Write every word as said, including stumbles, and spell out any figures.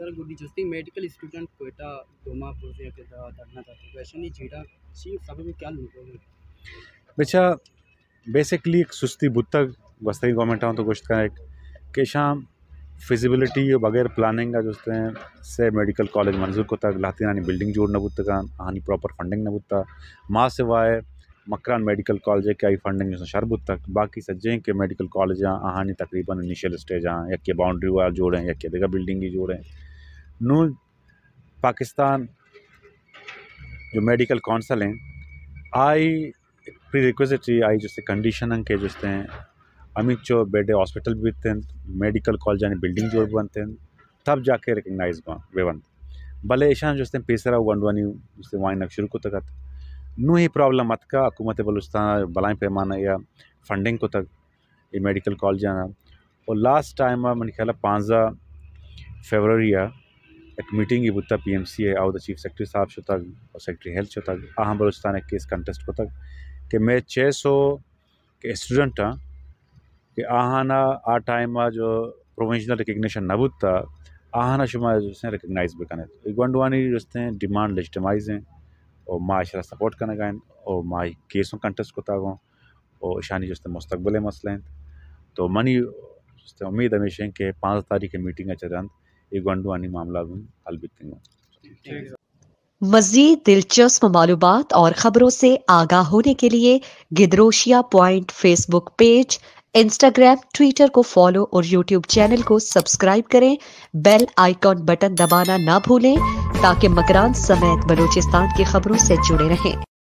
Sir गुडी जस्ती medical student Quetta दोमा पुरसे के दा धरना था वैसे नहीं जीरा सी सब में क्या लोग बेचा बेसिकली एक सुस्ती बुतक वस्ती गवर्नमेंट तो गोश्त का एक कि शाम फिजिबिलिटी बगैर प्लानिंग का जोस्ते हैं से मेडिकल कॉलेज मंजूर को तक लाती नानी बिल्डिंग जोड़ न बुतका आनी प्रॉपर फंडिंग न बुता माँ सिवाय मकरान मेडिकल कॉलेज के आई फंडिंग जो शर बुतक बाकी सज्जे के मेडिकल कॉलेज आहानी तकरीबन इनिशियल स्टेज हाँ या के बाउंड्री वाल जोड़े या के देगा बिल्डिंग ही जोड़े नू पाकिस्तान जो मेडिकल काउंसिल हैं आई प्री रिक्विजिटरी आई जिससे कंडीशन के जिसते हैं अमित जो बेडे हॉस्पिटल भी थे मेडिकल कॉलेज यानी बिल्डिंग जो बनते हैं तब जाके रिकग्नाइज वे बनते भले ऐसा जो पेसरा वनवानी उससे वाइन शुरू को तक नू ही प्रॉब्लम मत का हुकूमत बलूचिस्तान बलाएँ पैमाना या फंडिंग को तक ये मेडिकल कॉलेज आना और लास्ट टाइम मैंने ख्याल पाँचा फरवरी एक मीटिंग ही बुता पी एम सी है और चीफ सेक्रेटरी साहब शो तक और सेक्रेटरी हेल्थ शो तक अहम बलूचिस्तान एक केस कंटेस्ट को तक कि मैं छः सौ के स्टूडेंट हाँ कि आहाना आ टाइम जो प्रोविंशनल रिकग्निशन न बुता आहाना शुमा जो रिकग्नाइज भी करने एक वनडवानी जो डिमांड लेजिटिमाइज हैं और माशरा सपोर्ट करने गए और माँ केसों कंटेस्ट को तक और ईशानी जो मुस्तकबिल मसले हैं तो मनी उम्मीद हमेशा के पाँच तारीख की मीटिंग चरण एक वनडवानी मामला हल भी मज़ीद दिलचस्प मालूमात और ख़बरों से आगाह होने के लिए Gedrosia point Facebook page, Instagram, Twitter को फॉलो और यूट्यूब चैनल को सब्सक्राइब करें। बेल आइकॉन बटन दबाना ना भूलें ताकि मकरान समेत बलूचिस्तान की खबरों से जुड़े रहें।